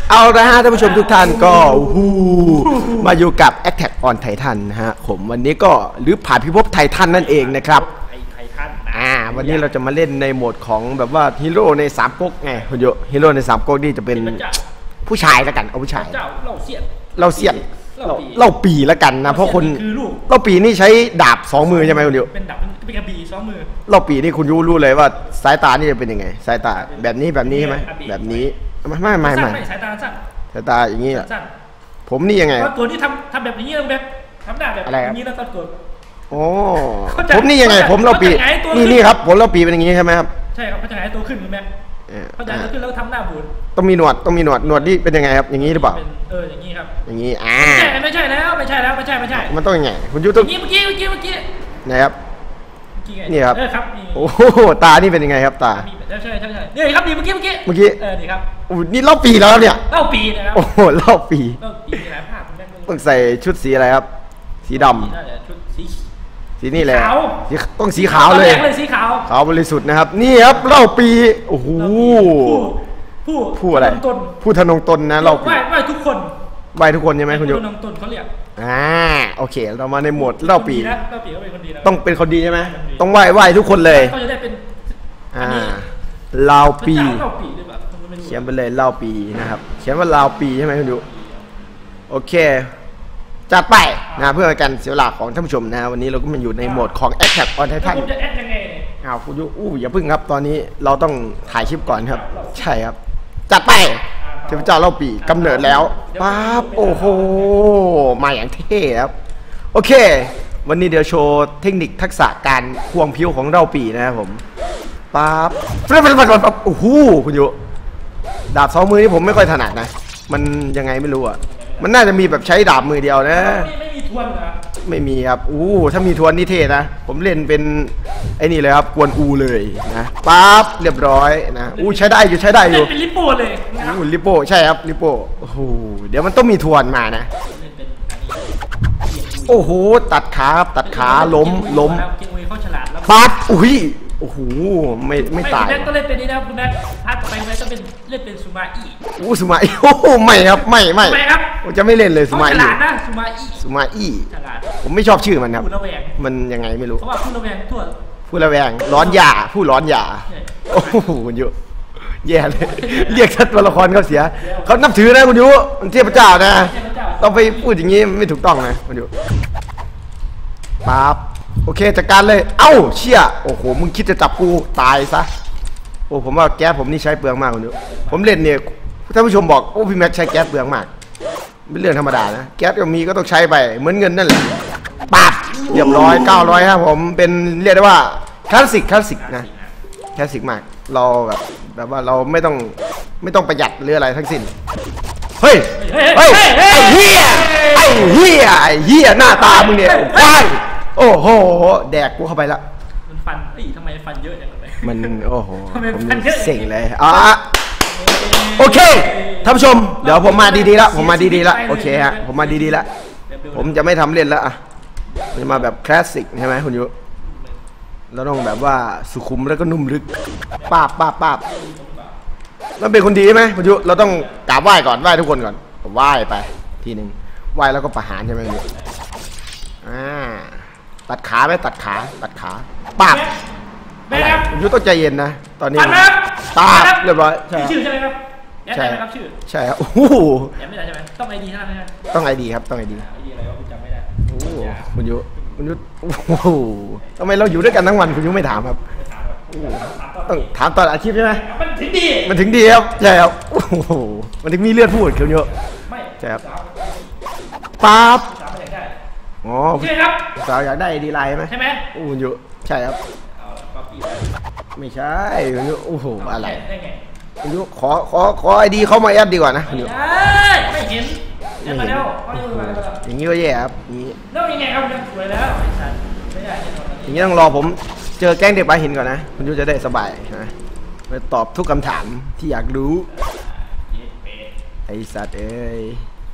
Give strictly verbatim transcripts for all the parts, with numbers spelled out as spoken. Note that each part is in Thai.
เอาละฮะท่านผู้ชมทุกท่านก็ฮูมาอยู่กับ Attack on Titan นะฮะผมวันนี้ก็หรือผ่านพิภพไททันนั่นเองนะครับไททันอ่าวันนี้เราจะมาเล่นในโหมดของแบบว่าฮีโร่ในสามก๊กไงคุณโยฮีโร่ในสามก๊กนี่จะเป็นผู้ชายแล้วกันเอาผู้ชายเราเสียนเราเสียนเราปีแล้วกันนะเพราะคนเราปีนี่ใช้ดาบสองมือใช่ไหมคุณโยเป็นดาบเป็นกระบี่สองมือเราปีนี่คุณยูรู้เลยว่าสายตานี่จะเป็นยังไงสายตาแบบนี้แบบนี้ใช่ไหมแบบนี้ไม่ไม่ไม่ไม่สายตาสั้นสายตาอย่างนี้อ่ะผมนี่ยังไงตัวที่ทำทำแบบนี้แบบทำหน้าแบบนี้แล้วก็ตัวโอ้ผมนี่ยังไงผมเราปีนี่นี่ครับผมเราปีเป็นอย่างนี้ใช่ไหมครับใช่ครับเขาจะหายตัวขึ้นใช่ไหมเขาจะหายตัวขึ้นแล้วทำหน้าบูดต้องมีหนวดต้องมีหนวดหนวดนี่เป็นยังไงครับอย่างนี้หรือเปล่าเอออย่างนี้ครับอย่างนี้อ่าไม่ใช่แล้วไม่ใช่แล้วไม่ใช่ไม่ใช่มันต้องยังไงคุณยูต้องเมื่อกี้เมื่อกี้เมื่อกี้ไหนครับนี่ครับเออครับโอ้โหตานี่เป็นยังไงครับตาใช่ใช่ใช่นี่ครับนี่เมื่อกี้เมื่อกี้เมื่อกี้เออนี่ครับโอ้นี่เล่าปีแล้วเนี่ยเล่าปีนะครับโอ้โหเล่าปีเล่าปีหลายภาพต้องใส่ชุดสีอะไรครับสีดำชุดสีสีนี่แหละต้องสีขาวเลยสีขาวขาวบริสุทธิ์นะครับนี่ครับเล่าปีโอ้โหผู้ผู้อะไรผู้ทนงตนนะเราไหว้ไหว้ทุกคนไหว้ทุกคนใช่ไหมคุณโยทนงตนเขาเรียกอ่าโอเคเรามาในโหมดเล่าปีเล่าปีก็เป็นคนดีนะต้องเป็นคนดีใช่ไหมต้องไหว้ไหว้ทุกคนเลยเขาจะได้เป็นอ่าเล่าปีเขียนไปเลยเล่าปีนะครับเขียนว่าเล่าปีใช่ไหมคุณโยโอเคจัดไปนะเพื่อการเสียเวลาของท่านผู้ชมนะวันนี้เราก็มาอยู่ในโหมดของ Attack on Titan จะแอดยังไงอ้าวคุณยูอู้อย่าพึ่งครับตอนนี้เราต้องถ่ายคลิปก่อนครับใช่ครับจัดไปเทพเจ้าเล่าปีกำเนิดแล้วปั๊บโอ้โหมาอย่างเท่ครับโอเควันนี้เดี๋ยวโชว์เทคนิคทักษะการควงพิ้วของเล่าปีนะครับผมปั๊บปั๊บปั๊บปั๊บโอ้โหคุณยูดาบสองมือนี่ผมไม่ค่อยถนัดนะมันยังไงไม่รู้อ่ะมันน่าจะมีแบบใช้ดาบมือเดียวนะไม่มีทวนนะไม่มีครับอู้ถ้ามีทวนนี่เท่นะผมเล่นเป็นไอ้นี่เลยครับกวนอูเลยนะปั๊บเรียบร้อยนะอู้ใช้ได้อยู่ใช้ได้อยู่เป็นลิปโป้เลยอู้ลิปโป้ใช่ครับลิปโป้โอ้โหเดี๋ยวมันต้องมีทวนมานะโอ้โหตัดขาตัดขาล้มล้มปั๊บอุ้ยโอ้โหไม่ไม่ตายคุณแม่ต้องเล่นเป็นนี้นะคุณแม่พาร์ทต่อไปคุณแม่ต้องเป็นเล่นเป็นซูมาอี้อู้ซูมาอี้โอ้โหไม่ครับไม่ไม่ไม่ครับผมจะไม่เล่นเลยซูมาอี้ฉลาดนะซูมาอี้ซูมาอี้ผมไม่ชอบชื่อมันครับมันยังไงไม่รู้เพราะว่าผู้ระแวงทั่วผู้ระแวงร้อนยาผู้ร้อนยาโอ้โหคุณยุแย่เลยเรียกชัดตัวละครเขาเสียเขานับถือนะคุณยุมันเทพเจ้านะต้องไปพูดอย่างนี้ไม่ถูกต้องนะคุณยุปั๊บโอเคจัดการเลยเอ้าเชี่ยโอ้โหมึงคิดจะจับกูตายซะโอ้ผมว่าแก๊สผมนี่ใช้เปลืองมากคุณยุผมเล่นเนี่ยท่านผู้ชมบอกโอ้พี่แม็กใช้แก๊สเปลืองมากเป็นเรื่องธรรมดานะแก๊สก็มีก็ต้องใช้ไปเหมือนเงินนั่นแหละปั๊บเรียบร้อยเก้าร้อยครับผมเป็นเรียกได้ว่าคลาสสิกคลาสสิกนะคลาสสิกมากเราแบบแบบว่าเราไม่ต้องไม่ต้องประหยัดหรืออะไรทั้งสิ้นเฮ้ยเฮ้ยไอ้เหี้ยไอ้เหี้ยไอ้เหี้ยหน้าตามึงเนี่ยว้ายโอ้โหแดกกูเข้าไปละมันฟันเอ้ยทำไมฟันเยอะอย่างไรมันโอ้โหผมเส็งเลยอ่ะโอเคท่านผู้ชมเดี๋ยวผมมาดีๆแล้วผมมาดีๆแล้วโอเคฮะผมมาดีๆแล้วผมจะไม่ทำเล่นแล้วอ่ะจะมาแบบคลาสสิกใช่ไหมคุณยุเราต้องแบบว่าสุขุมแล้วก็นุ่มลึกป้าบป้าบป้าบแล้วเป็นคนดีไหมคุณยุเราต้องกราบไหว้ก่อนไหว้ทุกคนก่อนไหว้ไปทีหนึ่งไหว้แล้วก็ประหารใช่ไหมคุณยุอ่าตัดขาไหมตัดขาตัดขาป้าบคุณยุต้องใจเย็นนะตอนนี้ป้าบเรียบร้อยใช่ชื่อใช่ไหมครับใช่ครับชื่อใช่ครับโอ้โหไม่ได้ใช่ไหมต้องไอดีเท่านั้นไหมต้องไอดีครับต้องไอดีไอดีอะไรวะคุณจำไม่ได้โอ้คุณยุคุณยุโอ้โหทำไมเราอยู่ด้วยกันทั้งวันคุณยุไม่ถามครับต้องถามตอนอาชีพใช่ไหมมันถึงดีมันถึงดีครับใช่ครับโอ้โหมันถึงมีเลือดพูดคุณยุใช่ครับปั๊บอ๋อใช่ครับสาวอยากได้ไอดีไลน์ไหมใช่ไหมโอ้คุณยุใช่ครับไม่ใช่คุณยุโอ้โหอะไรคุณยุขอขอขอไอดีเขามาแอดดีกว่านะคุณยุไม่เห็นไม่เห็นอย่างนี้ก็แย่ครับอย่างนี้แล้วยังไงครับยังสวยแล้วอย่างนี้ต้องรอผมเจอแก๊งเด็กปลาหินก่อนนะคุณยุจะได้สบายนะไปตอบทุกคำถามที่อยากรู้ไอสัตว์เอ้ย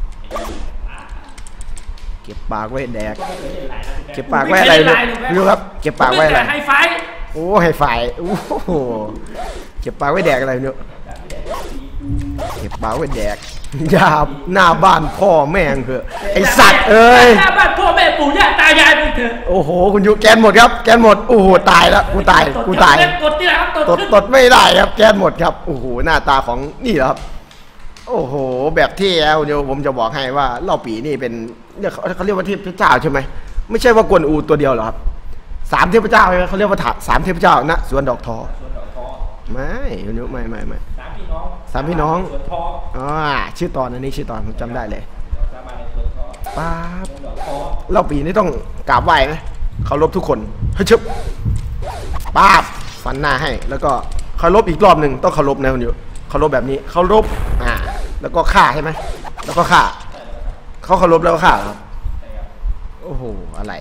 เก็บปากไว้แดกเก็บปากไว้อะไรเนี่ยคุณยุครับเก็บปากไว้อะไรไฮไฟโอ้ไฮไฟโอ้โหเก็บปากไว้แดกอะไรเนี่ยเก็บปากไว้แดกอย่าหน้าบ้านพ่อแม่งเถอะไอสัตว์เอ้ยหน้าบ้านพ่อแม่ปู่ย่าตายายมึงเถอะโอ้โหคุณยูแกนหมดครับแกนหมดโอ้โหตายแล้วกูตายกูตายตดที่ไหนครับตดตดตดไม่ได้ครับแกนหมดครับโอ้โหหน้าตาของนี่ครับโอ้โหแบบเท่แล้วเดี๋ยวผมจะบอกให้ว่าเล่าปีนี่เป็นเขาเรียกว่าเทพเจ้าใช่ไหมไม่ใช่ว่ากวนอูตัวเดียวหรอครับสามเทพเจ้าเขาเรียกว่าสามเทพเจ้านะสวนดอกทอไม่คุณยูไม่ไม่ไม่สามพี่น้องสามพี่น้องสวนทออ๋อชื่อตอนอันนี้ชื่อตอนผมจำได้เลยป๊าบเล่าปีนี่ต้องกราบไหว้นะเคารพทุกคนเฮ้ยชึบป๊าบฟันหน้าให้แล้วก็เคารพอีกรอบหนึ่งต้องเคารพนะคุณยูเคารพแบบนี้เคารพอ่าแล้วก็ฆ่าใช่ไหมแล้วก็ฆ่าเขาเคารพแล้วก็ฆ่าครับโอ้โหอะไร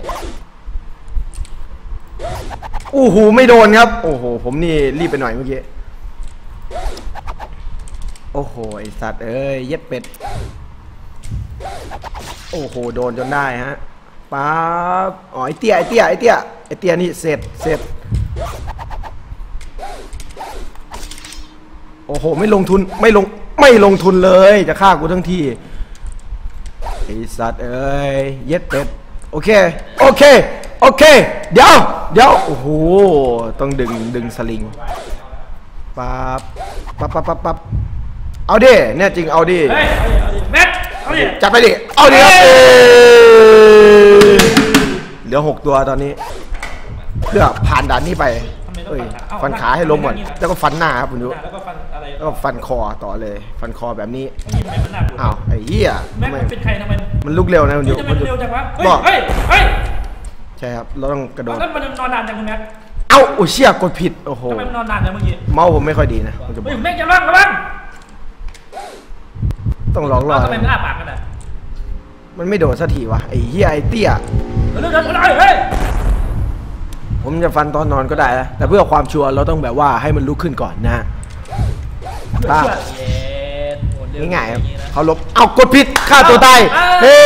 โอ้โหไม่โดนครับโอ้โหผมนี่รีบไปหน่อยเมื่อกี้โอ้โหไอสัตว์เอ้ยเย็ดเป็ดโอ้โหโดนจนได้ฮะป๊าบอ๋อไอเตี้ยไอเตี้ยไอเตี้ยไอเตี้ยนี่เสร็จเสร็จโอ้โหไม่ลงทุนไม่ลงไม่ลงทุนเลยจะฆ่ากูทั้งทีไอสัตว์เอ้ยเย็ดเป็ดโอเคโอเคโอเคเดี๋ยวเดี๋ยวโอ้โหต้องดึงดึงสลิงปั๊บปั๊บปั๊บปั๊บปั๊บเอาดิเนี่ยจริงเอาดิเฮ้ยเอาดิแม็กเอาดิจับไปดิเอาดิครับเหลือหกตัวตอนนี้เพื่อผ่านด่านนี้ไปเอ้ยฟันขาให้ล้มก่อนแล้วก็ฟันหน้าครับคุณดูแล้วก็ฟันอะไรแล้วก็ฟันคอต่อเลยฟันคอแบบนี้อ้าวไอ้เหี้ยแม็กมันเป็นใครทำไมมันลุกเร็วนะคุณดูมันเร็วจังวะเฮ้ยเฮ้ยใช่ครับเราต้องกระโดดแล้วมันนอนนานจังคุณแม็กเอ้าโอ้เชี่ยกดผิดโอ้โหทำไมมันนอนนานจังเมื่อกี้เมาผมไม่ค่อยดีนะผมจะบอกแม็กจะร้องระวังต้องลองรอทำไมมันอ้าปากกันอ่ะมันไม่โดดสักทีวะไอ้เหี้ยไอ้เตี้ยเร็วๆเฮ้ยผมจะฟันตอนนอนก็ได้นะแต่เพื่อความชัวร์เราต้องแบบว่าให้มันลุกขึ้นก่อนนะป้าง่ายๆเขาลบเอากดผิดฆ่าตัวตายเฮ้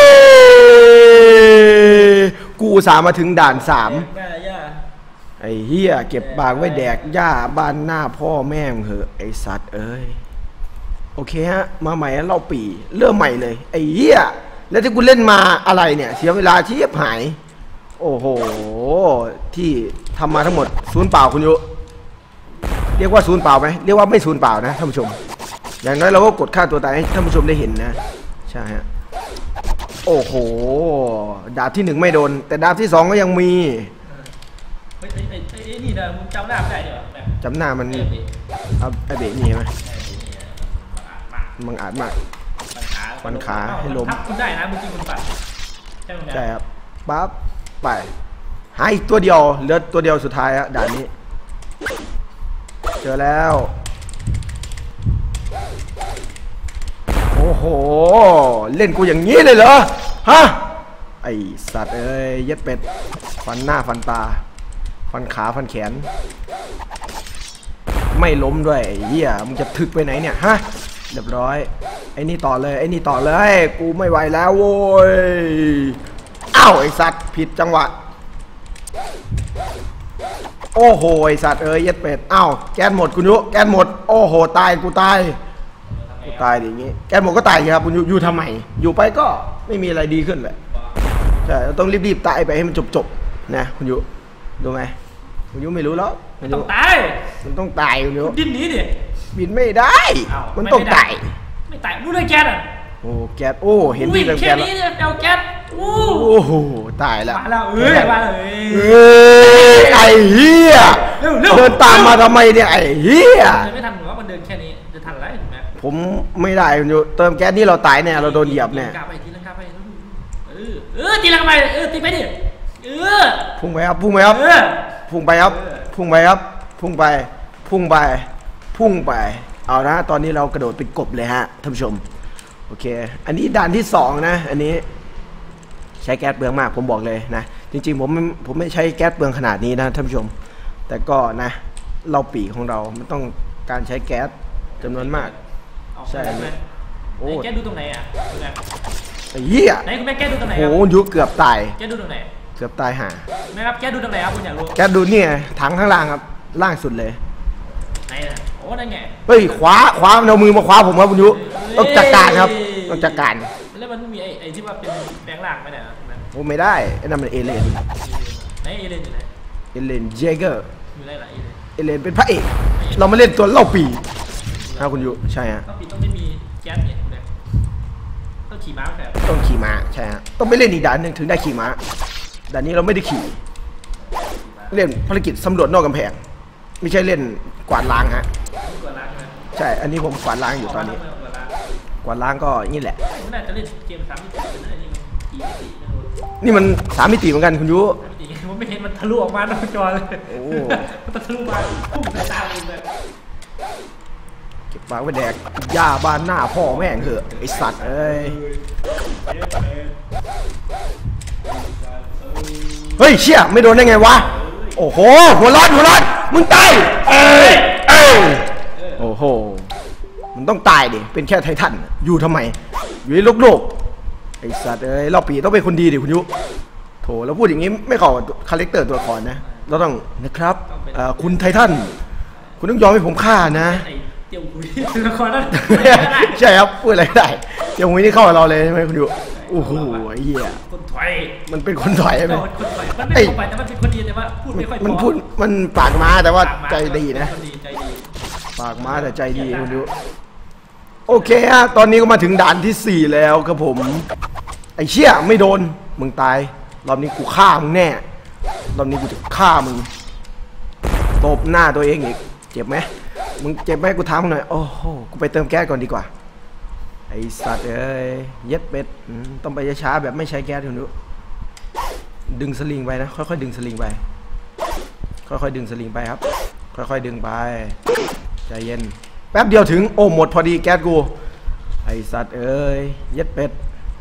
กูสามมาถึงด่านสามไอ้เหี้ยเก็บบากไว้แดกหญ้าบ้านหน้าพ่อแม่เหอะไอ้สัตว์เอ้ยโอเคฮะมาใหม่เล่าปีเริ่มใหม่เลยไอ้เหี้ยแล้วที่กูเล่นมาอะไรเนี่ยเสียเวลาเทียบหายโอ้โหที่ทำมาทั้งหมดศูนย์เปล่าคุณยุเรียกว่าศูนย์เปล่าไหมเรียกว่าไม่ศูนย์เปล่านะท่านผู้ชมอย่างน้อยเราก็กดฆ่าตัวตายให้ท่านผู้ชมได้เห็นนะใช่ฮะโอ้โหดาบที่หนึ่งไม่โดนแต่ดาบที่สองก็ยังมีเฮ้ยไอ้ไอ้นี่นะมึงจำหน้าไม่ได้เหรอจำหน้ามันเอาไอ้เบ๋นี่ไหมมังอาจมากฟันขาให้ล้มคุณได้นะเมื่อกี้คุณปัดใช่ครับปั๊บไปหาอีกตัวเดียวเหลือตัวเดียวสุดท้ายอะด่านนี้เจอแล้วโอ้โหเล่นกูอย่างนี้เลยเหรอฮะไอสัตว์เอ้ยเย็ดเป็ดฟันหน้าฟันตาฟันขาฟันแขนไม่ล้มด้วยไอ้เหี้ยมึงจะถึกไปไหนเนี่ยฮะเรียบร้อยไอ้นี่ต่อเลยไอ้นี่ต่อเลยกูไม่ไหวแล้วโว้ยอ้าวไอ้สัตว์ผิดจังหวะโอ้โหไอ้สัตว์เอ้ยเย็ดเป็ดอ้าวแกนหมดคุณยุแกนหมดโอ้โหตายกูตายกูตายอย่างงี้แกนหมดก็ตายครับคุณยุอยู่ทำไมอยู่ไปก็ไม่มีอะไรดีขึ้นเลยใช่ต้องรีบๆตายไปให้มันจบๆนะคุณยุดูไหมคุณยุไม่รู้แล้วมันต้องตายมันต้องตายคุณยุดิ้นหนีดิบินไม่ได้มันต้องตายไม่ตายรู้เลยแกนอ่ะโอ้แกนโอ้เห็นที่แกนแล้วเอาแกนโอ้โหตายแล้วมาแล้วเอ้ยมาเลยเอ้ยไอ้เหี้ยเดินตามมาทำไมเนี่ยไอ้เหี้ยไม่ทันหรือว่ามันเดินแค่นี้จะทันอะไรถูกไหมผมไม่ได้อยู่เติมแก๊สนี่เราตายแน่เราโดนเหยียบแน่ตีลังกาไปตีลังกาไปเออเออตีลังกาไปเออตีไปดิเออพุ่งไปครับพุ่งไปครับพุ่งไปครับพุ่งไปครับพุ่งไปพุ่งไปพุ่งไปเอานะตอนนี้เรากระโดดเป็นกบเลยฮะท่านผู้ชมโอเคอันนี้ด่านที่สองนะอันนี้ใช้แก๊สเปลืองมากผมบอกเลยนะจริงๆผมผมไม่ใช้แก๊สเปลืองขนาดนี้นะท่านผู้ชมแต่ก็นะเราปีของเรามันต้องการใช้แก๊สจำนวนมากใช่ไหมโอ้แก๊สดูตรงไหนอ่ะไอ้เหี้ยไหนคุณแม่แก๊สดูตรงไหนโอ้ยุเกือบตายแก๊สดูตรงไหนเกือบตายห่าแม่ครับแก๊สดูตรงไหนครับคุณอยากรู้แก๊สดูเนี่ยถังข้างล่างครับล่างสุดเลยไหนนะโอ้นั่นไงเฮ้ยขวาขวาเอามือมาขวาผมครับคุณยุต้องจัดการครับต้องจัดการแล้วมันมีไอ้ไอ้ที่ว่าเป็นแปลงร่างไหมเนี่ยโอ้ไม่ได้ไอ้นั่นมันเอเลนไหนเอเลนอยู่ไหนเอเลนเจเกอร์อยู่ไหนล่ะเอเลนเป็นพระเอกเรามาเล่นตัวเล่าปีถ้าคุณอยู่ใช่ฮะเล่าปีต้องไม่มีแก๊สเนี่ยต้องขี่ม้าแบบต้องขี่ม้าใช่ฮะต้องไปเล่นอีกด่านหนึ่งถึงได้ขี่ม้าด่านนี้เราไม่ได้ขี่เล่นภารกิจสำรวจนอกกำแพงไม่ใช่เล่นกวาดล้างฮะใช่อันนี้ผมกวาดล้างอยู่ตอนนี้กวาดล้างก็นี่แหละน่าจะเล่นเกมสามมิตินี่มันสามมิติเหมือนกันคุณยุผมไม่เห็นมันทะลุออกมานอกจอเลยโอ้มันทะลุมาพุ่งใส่ตาเลยเก็บปากไว้แดกย่าบ้านหน้าพ่อแม่งเถอะไอสัตว์เอ้ยเฮ้ยเชี่ยไม่โดนได้ไงวะโอ้โหหัวร้อนหัวร้อนมึงตายเอ้ยเอ้ยโอ้โหมันต้องตายดิเป็นแค่ไททันอยู่ทำไมอยู่ในโลกโลกไอสัตว์เอ้ยเราปีต้องเป็นคนดีดิคุณยุโถแล้วพูดอย่างนี้ไม่เข้าคาแรคเตอร์ตัวละครนะเราต้องนะครับคุณไททันคุณต้องยอมให้ผมฆ่านะเตียวหุยละครนั่นใช่ครับพูดอะไรได้เตียวหุยนี่เข้ากับเราเลยใช่ไหมคุณยุโอ้โหเหี้ยคนถอยมันเป็นคนถอยไหมมันไม่เข้าไปแต่มันเป็นคนดีแต่ว่าพูดไม่ค่อยมันพูดมันปากม้าแต่ว่าใจดีนะปากม้าแต่ใจดีคุณยุโอเคฮะตอนนี้ก็มาถึงด่านที่สี่แล้วครับผมไอ้เชี่ยไม่โดนมึงตายรอบนี้กูฆ่ามึงแน่รอบนี้กูจะฆ่ามึงตบหน้าตัวเองอีกเจ็บไหมมึงเจ็บไหมกูถามมึงหน่อยโอ้โหกูไปเติมแก๊สก่อนดีกว่าไอ้สัตว์เอ้ยเย็ดเป็ดต้องไปช้าๆแบบไม่ใช้แก๊สคุณดูดึงสลิงไปนะค่อยๆดึงสลิงไปค่อยๆดึงสลิงไปครับค่อยๆดึงไปใจเย็นแป๊บเดียวถึงโอ้หมดพอดีแก๊สกูไอ้สัตว์เอ้ยเย็ดเป็ด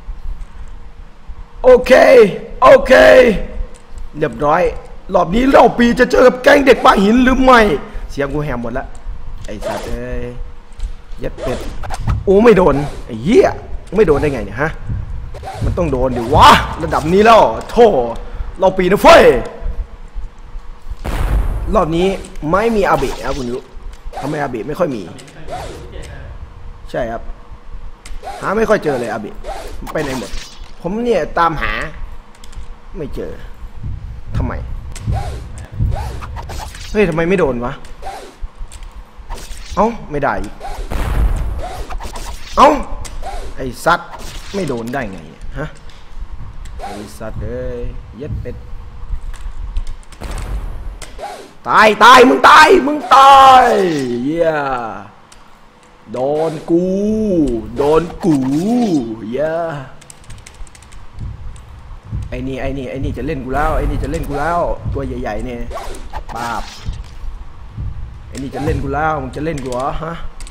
โอเคโอเคเรียบร้อยรอบนี้เล่าปีจะเจอกับแก๊งเด็กปลาหินหรือไม่เสียงกูแหมหมดละไอ้สัตว์เอ้ยยัดเป็ดโอ้ไม่โดนไอ้เหี้ยไม่โดนได้ไงเนี่ยฮะมันต้องโดนดิวะระดับนี้แล้วโธ่เราปีนะเฟ้ยรอบนี้ไม่มีอาเบะครับคุณยุทำไมอาเบะไม่ค่อยมีใช่ครับหาไม่ค่อยเจอเลยอาเบะไปไหนหมดผมเนี่ยตามหาไม่เจอทำไมเฮ้ยทำไมไม่โดนวะเอ้าไม่ได้เอ้าไอ้สัตว์ไม่โดนได้ไงฮะไอ้สัตว์เอ้ยยัดเป็ดตายตายมึงตายมึงตายเย้โดนกูโดนกูเย้ไอ้นี่ไอ้นี่ไอ้นี่จะเล่นกูแล้วไอ้นี่จะเล่นกูแล้วตัวใหญ่ๆเนี่ยปาบไอ้นี่จะเล่นกูแล้วมึงจะเล่นกูเหรอฮะ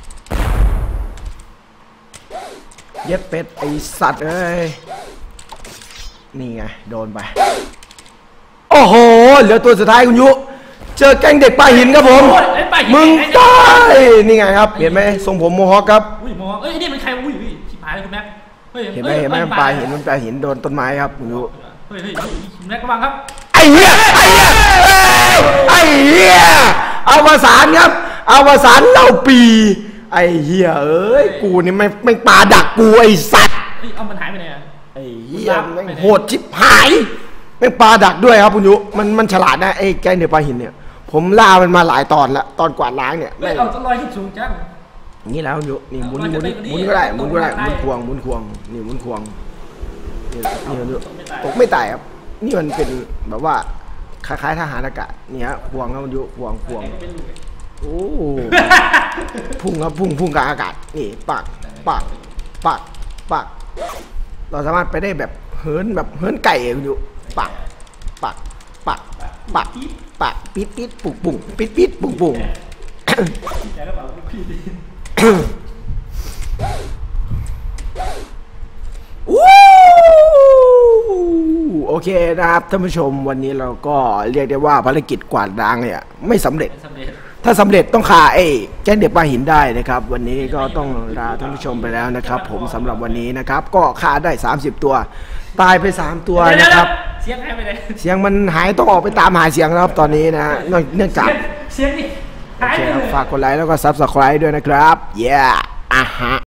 เย็ดเป็ดไอสัตว์เอ้ยนี่ไงโดนไปโอ้โหเหลือตัวสุดท้ายคุณยุเจอแก๊งเด็กปลาหินครับผมมึงตายนี่ไงครับเห็นไหมทรงผมโมฮอคครับอุ้ยโมฮอคเอ้ยนี่มันใครอุ้ยชิบหายเลยคุณแม็กเห็นไหมเห็นไหมปลาหินมันปลาหินโดนต้นไม้ครับคุณยุเฮ้ยเฮ้ยแม็กระวังครับไอ้เหี้ยไอ้เหี้ยไอ้เหี้ยเอาภาษาครับเอาภาษาเล่าปีไอ้เหี้ยเอ้ยกูนี่ไม่ไม่ปลาดักกูไอ้สัตว์เอามันหายไปไหนอ่ะไอ้เหี้ยแม่งโหดชิบหายไม่ปลาดักด้วยครับคุณยุมันมันฉลาดนะไอ้แกงเดือปลาหินเนี่ยผมล่ามันมาหลายตอนละตอนกวาดล้างเนี่ยไม่เอาต้นลอยที่สูงจังนี่แล้วคุณยุนี่หมุนหมุนหมุนก็ได้หมุนก็ได้หมุนควงหมุนควงนี่หมุนควงนี่นี่คุณยุตกไม่ตายครับนี่มันเป็นแบบว่าคล้ายๆทหารอากาศเนี่ยควงครับคุณยุควงควงโอ้พุ่งครับพุ่งพุ่งกลางอากาศนี่ปักปักปักปักเราสามารถไปได้แบบเหินแบบเหินไก่อยู่ปักปักปักปักปักปิดปิดปุกปุกปิดปิดปุกปุกโอเคนะครับท่านผู้ชมวันนี้เราก็เรียกได้ว่าภารกิจกวาดล้างเนี่ยไม่สำเร็จถ้าสำเร็จต้องฆ่าไอ้แก๊งเด็กปลาหินได้นะครับวันนี้ก็ต้องลาท่านผู้ชมไปแล้วนะครับผมสำหรับวันนี้นะครับก็ฆ่าได้สามสิบตัวตายไปสามตัวนะครับเสียงหายไปไหนเสียงมันหายต้องออกไปตามหาเสียงนะครับตอนนี้นะเนื่องจากเสียงนี่หายไปเลยฝากกดไลค์แล้วก็ซับสไครบ์ด้วยนะครับเย้อ่ะฮะ